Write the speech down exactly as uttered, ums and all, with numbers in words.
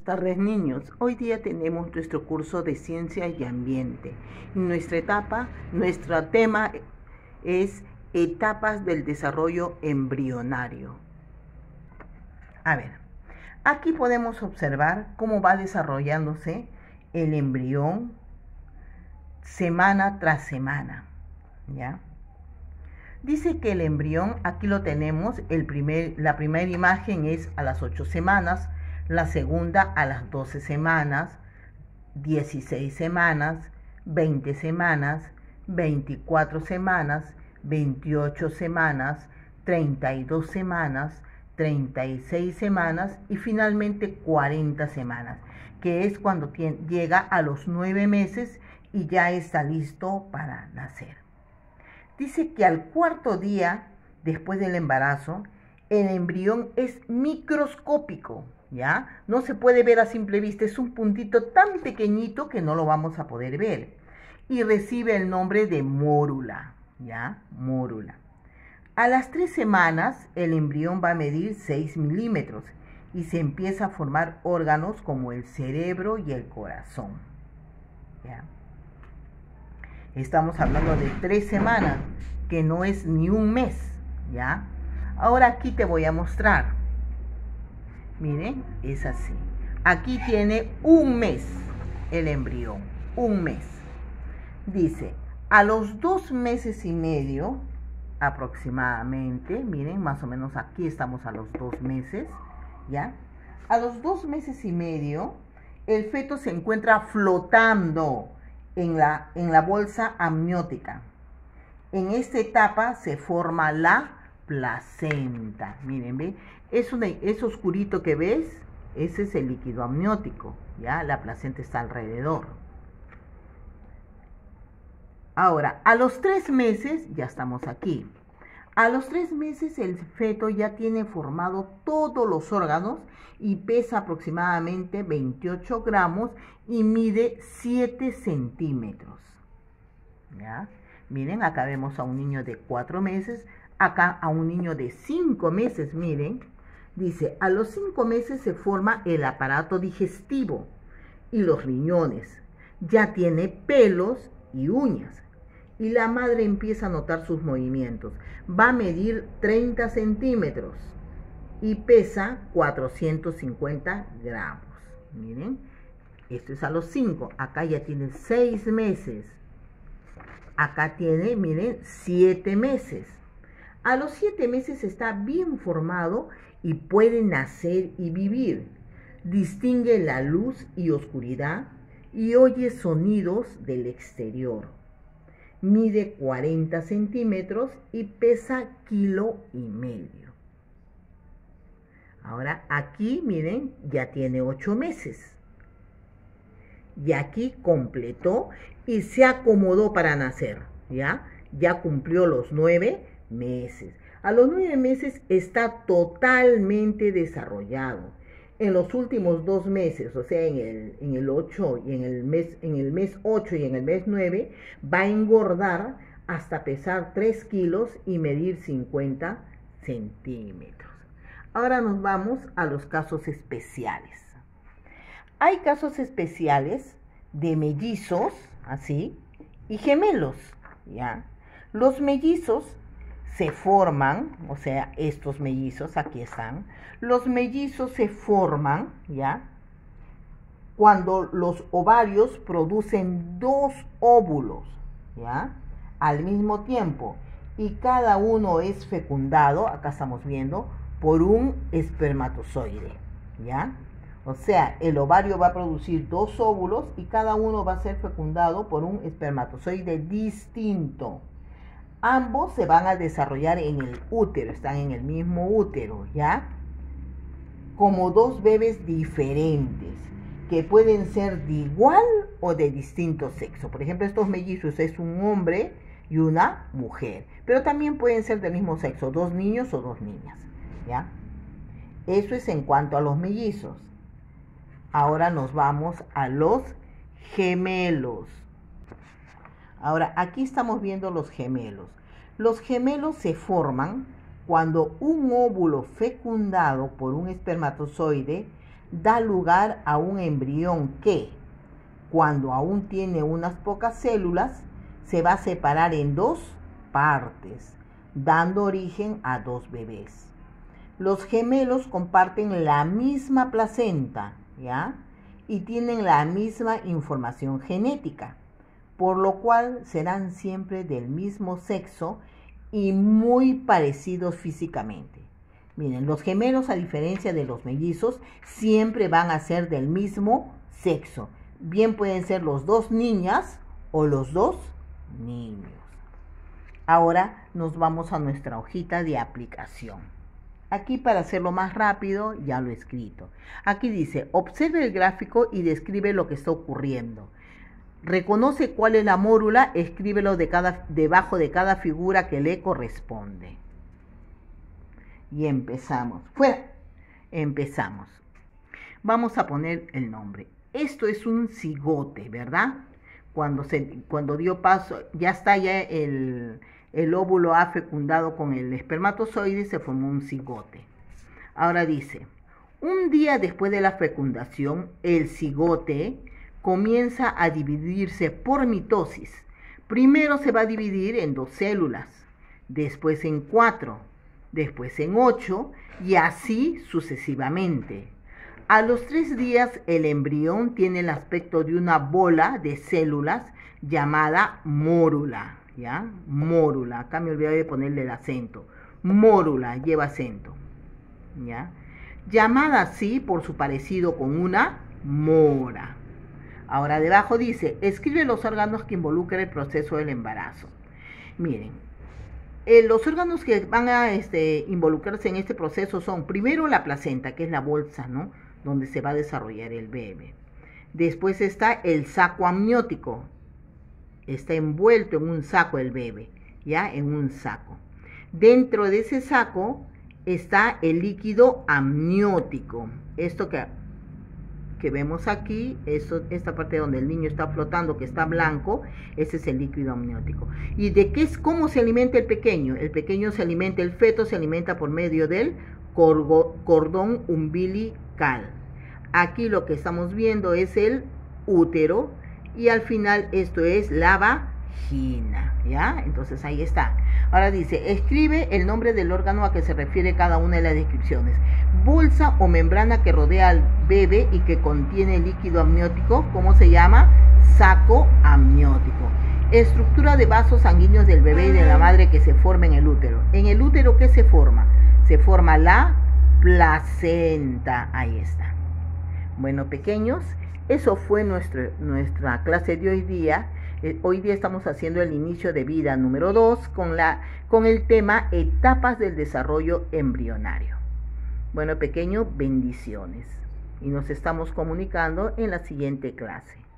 Buenas tardes, niños. Hoy día tenemos nuestro curso de Ciencia y Ambiente. En nuestra etapa, nuestro tema es etapas del desarrollo embrionario. A ver, aquí podemos observar cómo va desarrollándose el embrión semana tras semana, ¿ya? Dice que el embrión, aquí lo tenemos, el primer, la primera imagen es a las ocho semanas, la segunda a las doce semanas, dieciséis semanas, veinte semanas, veinticuatro semanas, veintiocho semanas, treinta y dos semanas, treinta y seis semanas y finalmente cuarenta semanas, que es cuando tiene, llega a los nueve meses y ya está listo para nacer. Dice que al cuarto día después del embarazo, el embrión es microscópico, ¿ya? No se puede ver a simple vista, es un puntito tan pequeñito que no lo vamos a poder ver. Y recibe el nombre de mórula, ¿ya? Mórula. A las tres semanas, el embrión va a medir seis milímetros y se empieza a formar órganos como el cerebro y el corazón, ¿ya? Estamos hablando de tres semanas, que no es ni un mes, ¿ya? Ahora aquí te voy a mostrar. Miren, es así. Aquí tiene un mes el embrión, un mes. Dice, a los dos meses y medio, aproximadamente, miren, más o menos aquí estamos a los dos meses, ¿ya? A los dos meses y medio, el feto se encuentra flotando en la, en la bolsa amniótica. En esta etapa se forma la placenta. Miren, ¿ve? Es, una, es oscurito que ves, ese es el líquido amniótico, ¿ya? La placenta está alrededor. Ahora, a los tres meses, ya estamos aquí. A los tres meses el feto ya tiene formado todos los órganos y pesa aproximadamente veintiocho gramos y mide siete centímetros. ¿Ya? Miren, acá vemos a un niño de cuatro meses, acá a un niño de cinco meses, miren. Dice, a los cinco meses se forma el aparato digestivo y los riñones. Ya tiene pelos y uñas. Y la madre empieza a notar sus movimientos. Va a medir treinta centímetros y pesa cuatrocientos cincuenta gramos. Miren, esto es a los cinco. Acá ya tiene seis meses. Acá tiene, miren, siete meses. A los siete meses está bien formado y puede nacer y vivir. Distingue la luz y oscuridad y oye sonidos del exterior. Mide cuarenta centímetros y pesa kilo y medio. Ahora aquí, miren, ya tiene ocho meses. Y aquí completó y se acomodó para nacer, ¿ya? Ya cumplió los nueve meses. A los nueve meses está totalmente desarrollado. En los últimos dos meses, o sea, en el, en el ocho y en el mes, en el mes ocho y en el mes nueve, va a engordar hasta pesar tres kilos y medir cincuenta centímetros. Ahora nos vamos a los casos especiales. Hay casos especiales de mellizos, así, y gemelos, ¿ya? Los mellizos se forman, o sea, estos mellizos, aquí están, los mellizos se forman, ¿ya? Cuando los ovarios producen dos óvulos, ¿ya? Al mismo tiempo, y cada uno es fecundado, acá estamos viendo, por un espermatozoide, ¿ya? O sea, el ovario va a producir dos óvulos y cada uno va a ser fecundado por un espermatozoide distinto. Ambos se van a desarrollar en el útero, están en el mismo útero, ¿ya? Como dos bebés diferentes, que pueden ser de igual o de distinto sexo. Por ejemplo, estos mellizos es un hombre y una mujer, pero también pueden ser del mismo sexo, dos niños o dos niñas, ¿ya? Eso es en cuanto a los mellizos. Ahora nos vamos a los gemelos. Ahora, aquí estamos viendo los gemelos. Los gemelos se forman cuando un óvulo fecundado por un espermatozoide da lugar a un embrión que, cuando aún tiene unas pocas células, se va a separar en dos partes, dando origen a dos bebés. Los gemelos comparten la misma placenta, ¿ya? Y tienen la misma información genética, por lo cual serán siempre del mismo sexo y muy parecidos físicamente. Miren, los gemelos, a diferencia de los mellizos, siempre van a ser del mismo sexo. Bien pueden ser los dos niñas o los dos niños. Ahora nos vamos a nuestra hojita de aplicación. Aquí, para hacerlo más rápido, ya lo he escrito. Aquí dice, observe el gráfico y describe lo que está ocurriendo. Reconoce cuál es la mórula, escríbelo de cada, debajo de cada figura que le corresponde. Y empezamos. ¡Fuera! Empezamos. Vamos a poner el nombre. Esto es un cigote, ¿verdad? Cuando, se, cuando dio paso, ya está ya el, el óvulo ha fecundado con el espermatozoide y se formó un cigote. Ahora dice, un día después de la fecundación, el cigote comienza a dividirse por mitosis. Primero se va a dividir en dos células, después en cuatro, después en ocho y así sucesivamente. A los tres días el embrión tiene el aspecto de una bola de células llamada mórula, ¿ya? Mórula, acá me olvidé de ponerle el acento. Mórula, lleva acento, ¿ya? Llamada así por su parecido con una mora. Ahora debajo dice, escribe los órganos que involucran el proceso del embarazo. Miren, eh, los órganos que van a este, involucrarse en este proceso son, primero, la placenta, que es la bolsa, ¿no?, donde se va a desarrollar el bebé. Después está el saco amniótico. Está envuelto en un saco el bebé, ¿ya? En un saco. Dentro de ese saco está el líquido amniótico. Esto que, que vemos aquí, eso, esta parte donde el niño está flotando, que está blanco, ese es el líquido amniótico. ¿Y de qué es, cómo se alimenta el pequeño? El pequeño se alimenta, el feto se alimenta por medio del cordón umbilical. Aquí lo que estamos viendo es el útero y al final esto es la vagina, ¿ya? Entonces ahí está. Ahora dice, escribe el nombre del órgano a que se refiere cada una de las descripciones. Bolsa o membrana que rodea al bebé y que contiene líquido amniótico, ¿cómo se llama? Saco amniótico. Estructura de vasos sanguíneos del bebé y de la madre que se forma en el útero. ¿En el útero qué se forma? Se forma la placenta. Ahí está. Bueno, pequeños, eso fue nuestro, nuestra clase de hoy día. Eh, hoy día estamos haciendo el inicio de vida número dos con, la, con el tema etapas del desarrollo embrionario. Bueno, pequeños, bendiciones. Y nos estamos comunicando en la siguiente clase.